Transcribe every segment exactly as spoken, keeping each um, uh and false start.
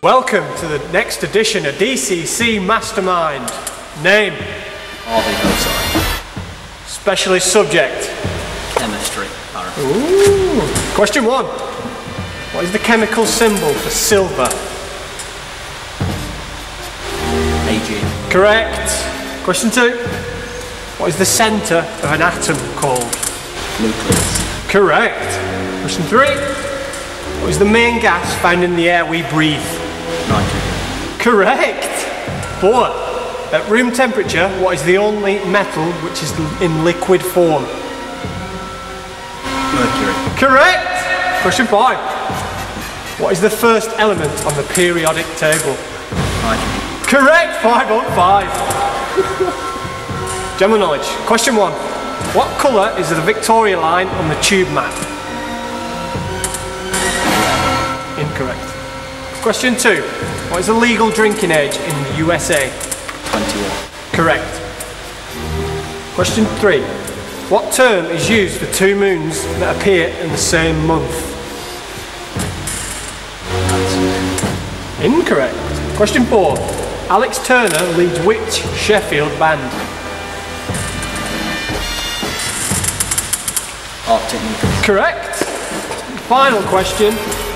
Welcome to the next edition of D C C Mastermind. Name? Harvey Hosein. Specialist subject? Chemistry. Ooh. Question one. What is the chemical symbol for silver? A G. Correct. Question two. What is the centre of an atom called? Nucleus. Correct. Question three. What is the main gas found in the air we breathe? Nitrogen. Correct. Four. At room temperature, what is the only metal which is in liquid form? Mercury. Correct. Question five. What is the first element on the periodic table? Hydrogen. Correct. Five on five. General knowledge. Question one. What colour is the Victoria line on the tube map? Incorrect. Question two. What is the legal drinking age in the U S A? twenty-one. Correct. Question three. What term is used for two moons that appear in the same month? Incorrect. Question four. Alex Turner leads which Sheffield band? Arctic Monkeys. Correct. Final question.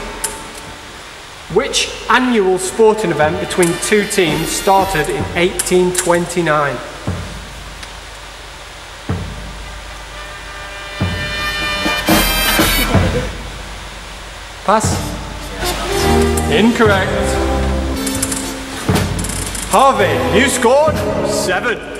Which annual sporting event between two teams started in eighteen twenty-nine? Pass? Incorrect. Harvey, you scored seven.